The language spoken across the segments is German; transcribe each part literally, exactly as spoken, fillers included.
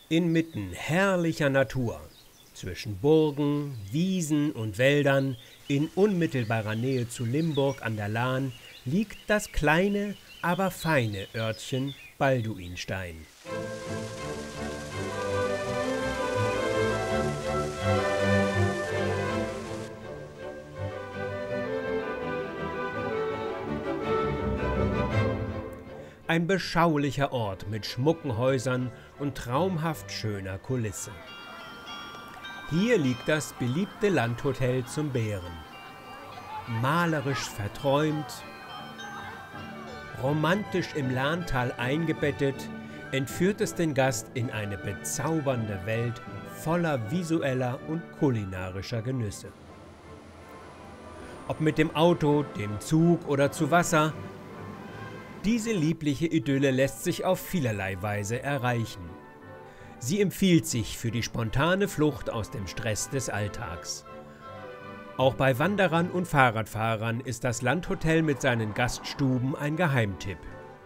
Inmitten herrlicher Natur, zwischen Burgen, Wiesen und Wäldern, in unmittelbarer Nähe zu Limburg an der Lahn, liegt das kleine, aber feine Örtchen Balduinstein. Ein beschaulicher Ort mit schmucken Häusern und traumhaft schöner Kulisse. Hier liegt das beliebte Landhotel zum Bären. Malerisch verträumt, romantisch im Lahntal eingebettet, entführt es den Gast in eine bezaubernde Welt voller visueller und kulinarischer Genüsse. Ob mit dem Auto, dem Zug oder zu Wasser, diese liebliche Idylle lässt sich auf vielerlei Weise erreichen. Sie empfiehlt sich für die spontane Flucht aus dem Stress des Alltags. Auch bei Wanderern und Fahrradfahrern ist das Landhotel mit seinen Gaststuben ein Geheimtipp.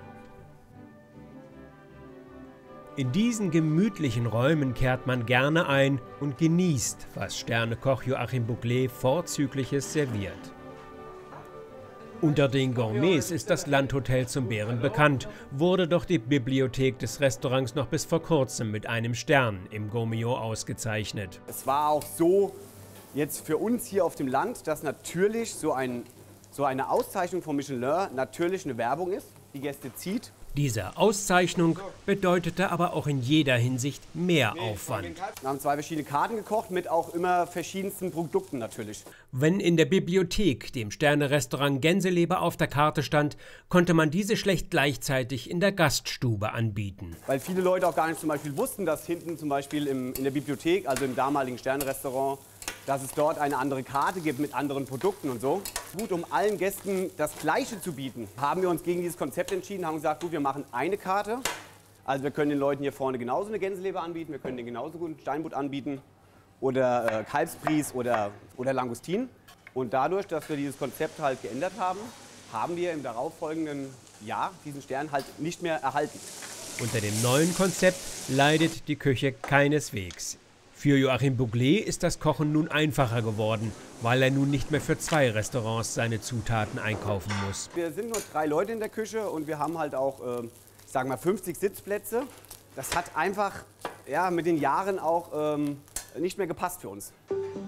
In diesen gemütlichen Räumen kehrt man gerne ein und genießt, was Sternekoch Joachim Bouclet Vorzügliches serviert. Unter den Gourmets ist das Landhotel zum Bären bekannt, wurde doch die Bibliothek des Restaurants noch bis vor kurzem mit einem Stern im Gourmillon ausgezeichnet. Es war auch so jetzt für uns hier auf dem Land, dass natürlich so, ein, so eine Auszeichnung von Michelin natürlich eine Werbung ist, die Gäste zieht. Diese Auszeichnung bedeutete aber auch in jeder Hinsicht mehr Aufwand. Wir haben zwei verschiedene Karten gekocht mit auch immer verschiedensten Produkten natürlich. Wenn in der Bibliothek, dem Sterne-Restaurant Gänseleber auf der Karte stand, konnte man diese schlecht gleichzeitig in der Gaststube anbieten. Weil viele Leute auch gar nicht zum Beispiel wussten, dass hinten zum Beispiel im, in der Bibliothek, also im damaligen Sterne-Restaurant, dass es dort eine andere Karte gibt mit anderen Produkten und so. Gut, um allen Gästen das Gleiche zu bieten, haben wir uns gegen dieses Konzept entschieden, haben gesagt, gut, wir machen eine Karte. Also wir können den Leuten hier vorne genauso eine Gänseleber anbieten, wir können denen genauso gut einen Steinbutt anbieten oder äh, Kalbsbries oder, oder Langustin. Und dadurch, dass wir dieses Konzept halt geändert haben, haben wir im darauffolgenden Jahr diesen Stern halt nicht mehr erhalten. Unter dem neuen Konzept leidet die Küche keineswegs. Für Joachim Bouclet ist das Kochen nun einfacher geworden, weil er nun nicht mehr für zwei Restaurants seine Zutaten einkaufen muss. Wir sind nur drei Leute in der Küche und wir haben halt auch, äh, ich sag mal, fünfzig Sitzplätze. Das hat einfach ja, mit den Jahren auch ähm, nicht mehr gepasst für uns.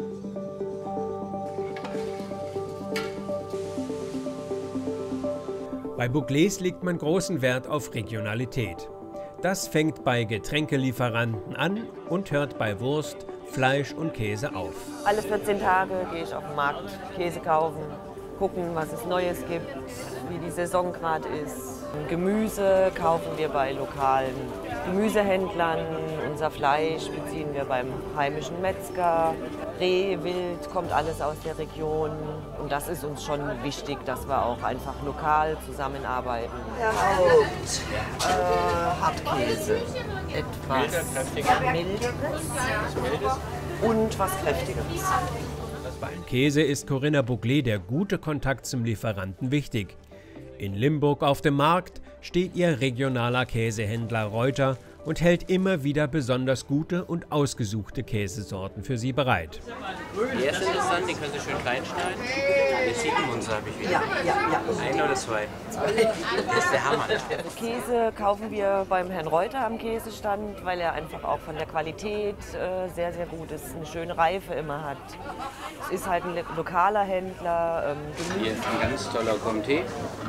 Bei Bouclets legt man großen Wert auf Regionalität. Das fängt bei Getränkelieferanten an und hört bei Wurst, Fleisch und Käse auf. Alle vierzehn Tage gehe ich auf den Markt, Käse kaufen, gucken, was es Neues gibt, wie die Saison gerade ist. Gemüse kaufen wir bei lokalen Gemüsehändlern, unser Fleisch beziehen wir beim heimischen Metzger. Reh, Wild, kommt alles aus der Region. Und das ist uns schon wichtig, dass wir auch einfach lokal zusammenarbeiten. Herr Haupt, äh, Hartkäse, etwas Milderes und was Kräftigeres. Beim Käse ist Corinna Bouclet der gute Kontakt zum Lieferanten wichtig. In Limburg auf dem Markt steht ihr regionaler Käsehändler Reuter und hält immer wieder besonders gute und ausgesuchte Käsesorten für sie bereit. Die erste interessant, die können Sie schön klein schneiden. Die Siebenmunzer habe ich wieder. Ja, ja, ja. Ein oder zwei? Zwei. Das ist der Hammer. Käse kaufen wir beim Herrn Reuter am Käsestand, weil er einfach auch von der Qualität äh, sehr, sehr gut ist. Eine schöne Reife immer hat. Es ist halt ein lokaler Händler. Ähm, Hier ist ein ganz toller Comté.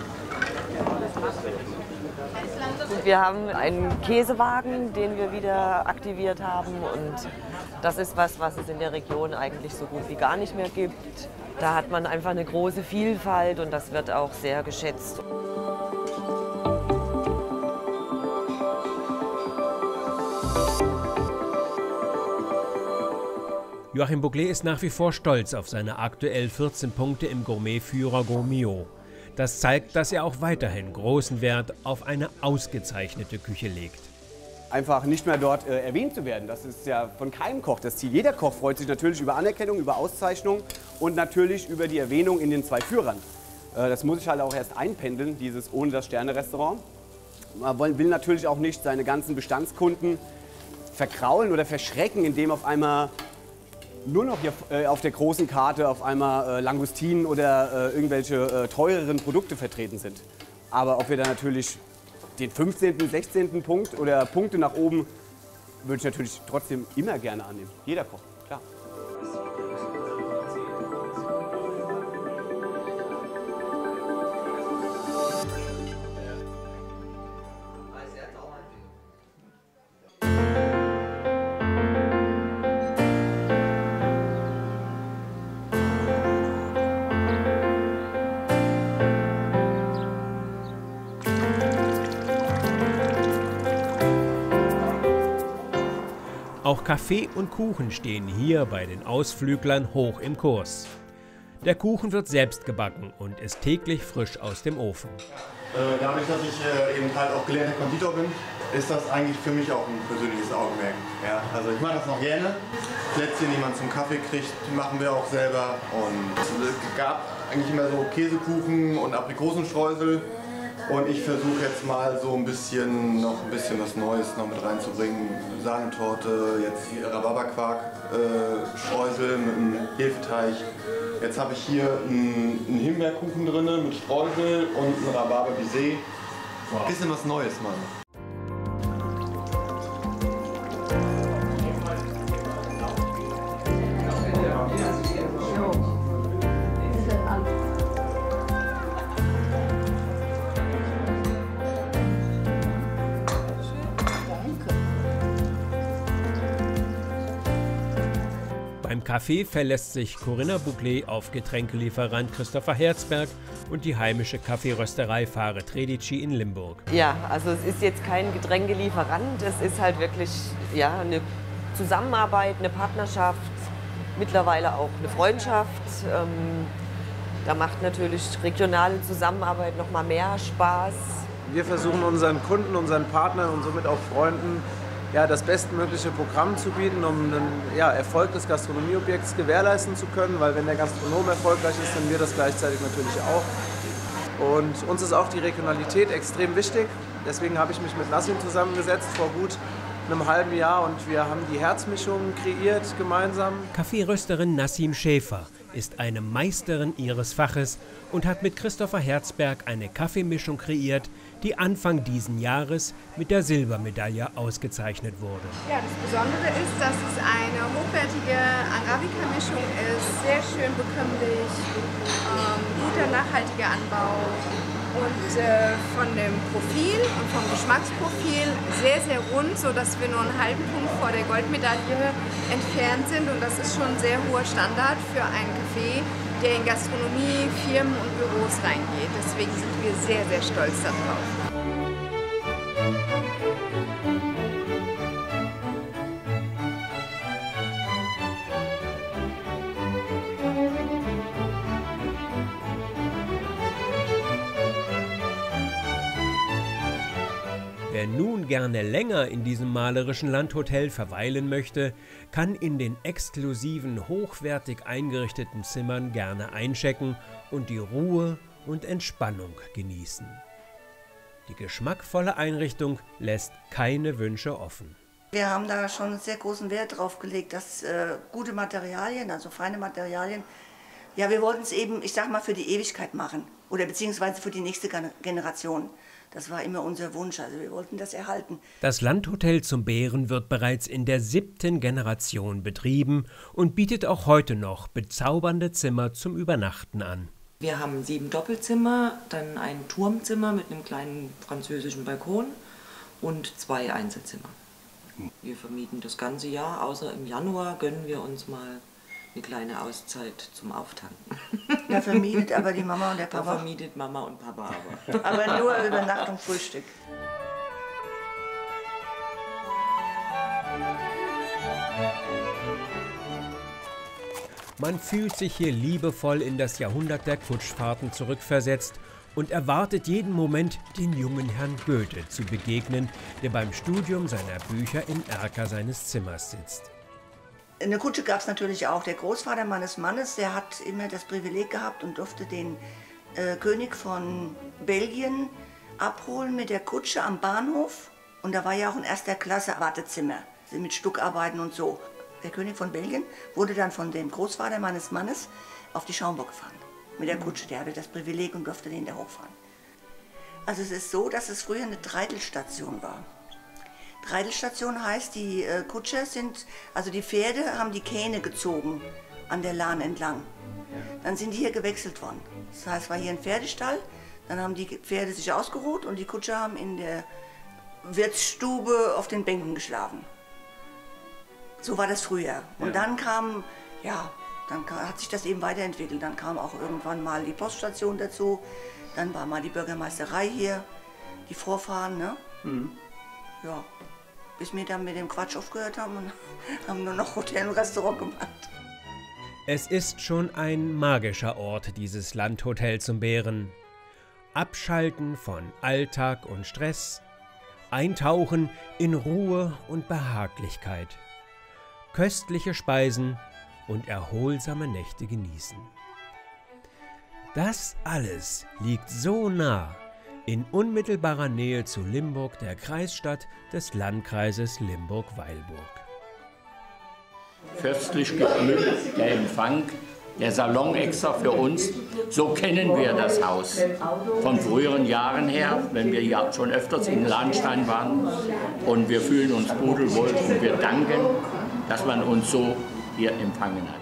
Und wir haben einen Käsewagen, den wir wieder aktiviert haben. Und das ist was, was es in der Region eigentlich so gut wie gar nicht mehr gibt. Da hat man einfach eine große Vielfalt und das wird auch sehr geschätzt. Joachim Bouclet ist nach wie vor stolz auf seine aktuell vierzehn Punkte im Gourmetführer Gourmillon. Das zeigt, dass er auch weiterhin großen Wert auf eine ausgezeichnete Küche legt. Einfach nicht mehr dort äh, erwähnt zu werden, das ist ja von keinem Koch das Ziel. Jeder Koch freut sich natürlich über Anerkennung, über Auszeichnung und natürlich über die Erwähnung in den zwei Führern. Äh, das muss ich halt auch erst einpendeln, dieses ohne das Sterne-Restaurant. Man will natürlich auch nicht seine ganzen Bestandskunden verkraulen oder verschrecken, indem auf einmal nur noch hier äh, auf der großen Karte auf einmal äh, Langustinen oder äh, irgendwelche äh, teureren Produkte vertreten sind. Aber ob wir da natürlich den fünfzehnten, sechzehnten Punkt oder Punkte nach oben, würde ich natürlich trotzdem immer gerne annehmen. Jeder Koch, klar. Auch Kaffee und Kuchen stehen hier bei den Ausflüglern hoch im Kurs. Der Kuchen wird selbst gebacken und ist täglich frisch aus dem Ofen. Äh, dadurch, dass ich äh, eben halt auch gelernter Konditor bin, ist das eigentlich für mich auch ein persönliches Augenmerk. Ja, also ich mache das noch gerne. Plätzchen, die man zum Kaffee kriegt, die machen wir auch selber. Und es gab eigentlich immer so Käsekuchen und Aprikosenstreusel. Und ich versuche jetzt mal so ein bisschen, noch ein bisschen was Neues noch mit reinzubringen. Sahnetorte, jetzt hier Rhabarberquark-Streusel äh, mit einem Hefeteig. Jetzt habe ich hier einen, einen Himbeerkuchen drin mit Streusel und ein Rhabarber-Baiser. Wow. Bisschen was Neues, Mann. Beim Kaffee verlässt sich Corinna Bouclet auf Getränkelieferant Christopher Herzberg und die heimische Kaffeerösterei Fare Tredici in Limburg. Ja, also es ist jetzt kein Getränkelieferant, es ist halt wirklich ja, eine Zusammenarbeit, eine Partnerschaft, mittlerweile auch eine Freundschaft. Ähm, da macht natürlich regionale Zusammenarbeit noch mal mehr Spaß. Wir versuchen unseren Kunden, unseren Partnern und somit auch Freunden ja, das bestmögliche Programm zu bieten, um den ja, Erfolg des Gastronomieobjekts gewährleisten zu können, weil wenn der Gastronom erfolgreich ist, dann wir das gleichzeitig natürlich auch. Und uns ist auch die Regionalität extrem wichtig. Deswegen habe ich mich mit Nassim zusammengesetzt vor gut einem halben Jahr und wir haben die Herzmischung kreiert gemeinsam. Kaffeerösterin Nassim Schäfer ist eine Meisterin ihres Faches und hat mit Christopher Herzberg eine Kaffeemischung kreiert, die Anfang diesen Jahres mit der Silbermedaille ausgezeichnet wurde. Ja, das Besondere ist, dass es eine hochwertige Arabica-Mischung ist, sehr schön bekömmlich, ähm, guter nachhaltiger Anbau und äh, von dem Profil und vom Geschmacksprofil sehr, sehr rund, sodass wir nur einen halben Punkt vor der Goldmedaille entfernt sind und das ist schon ein sehr hoher Standard für einen Kaffee, der in Gastronomie, Firmen und Büros reingeht. Deswegen sind wir sehr, sehr stolz darauf. Wer nun gerne länger in diesem malerischen Landhotel verweilen möchte, kann in den exklusiven, hochwertig eingerichteten Zimmern gerne einchecken und die Ruhe und Entspannung genießen. Die geschmackvolle Einrichtung lässt keine Wünsche offen. Wir haben da schon sehr großen Wert drauf gelegt, dass äh, gute Materialien, also feine Materialien, ja, wir wollten es eben, ich sag mal, für die Ewigkeit machen oder beziehungsweise für die nächste Generation. Das war immer unser Wunsch, also wir wollten das erhalten. Das Landhotel zum Bären wird bereits in der siebten Generation betrieben und bietet auch heute noch bezaubernde Zimmer zum Übernachten an. Wir haben sieben Doppelzimmer, dann ein Turmzimmer mit einem kleinen französischen Balkon und zwei Einzelzimmer. Wir vermieten das ganze Jahr, außer im Januar gönnen wir uns mal eine kleine Auszeit zum Auftanken. Da vermietet aber die Mama und der Papa. Da vermietet Mama und Papa aber. Aber nur Übernachtung, Frühstück. Man fühlt sich hier liebevoll in das Jahrhundert der Kutschfahrten zurückversetzt und erwartet jeden Moment, den jungen Herrn Goethe zu begegnen, der beim Studium seiner Bücher im Erker seines Zimmers sitzt. Eine Kutsche gab es natürlich auch. Der Großvater meines Mannes, der hat immer das Privileg gehabt und durfte den äh, König von Belgien abholen mit der Kutsche am Bahnhof. Und da war ja auch ein erster Klasse Wartezimmer. mit Stuckarbeiten und so. Der König von Belgien wurde dann von dem Großvater meines Mannes auf die Schaumburg gefahren. Mit der Kutsche, der hatte das Privileg und durfte den da hochfahren. Also es ist so, dass es früher eine Treitelstation war. Treitelstation heißt, die äh, Kutscher sind, also die Pferde haben die Kähne gezogen an der Lahn entlang. Dann sind die hier gewechselt worden. Das heißt, es war hier ein Pferdestall, dann haben die Pferde sich ausgeruht und die Kutscher haben in der Wirtsstube auf den Bänken geschlafen. So war das früher. Und ja. dann kam, ja, dann hat sich das eben weiterentwickelt. Dann kam auch irgendwann mal die Poststation dazu, dann war mal die Bürgermeisterei hier, die Vorfahren, ne? Mhm. Ja, bis wir dann mit dem Quatsch aufgehört haben und haben nur noch Hotel und Restaurant gemacht. Es ist schon ein magischer Ort, dieses Landhotel zum Bären. Abschalten von Alltag und Stress, eintauchen in Ruhe und Behaglichkeit, köstliche Speisen und erholsame Nächte genießen. Das alles liegt so nah, in unmittelbarer Nähe zu Limburg, der Kreisstadt des Landkreises Limburg-Weilburg. Fürstlich geschmückt, der Empfang, der Salon extra für uns. So kennen wir das Haus von früheren Jahren her, wenn wir ja schon öfters in Lahnstein waren. Und wir fühlen uns pudelwohl und wir danken, dass man uns so hier empfangen hat.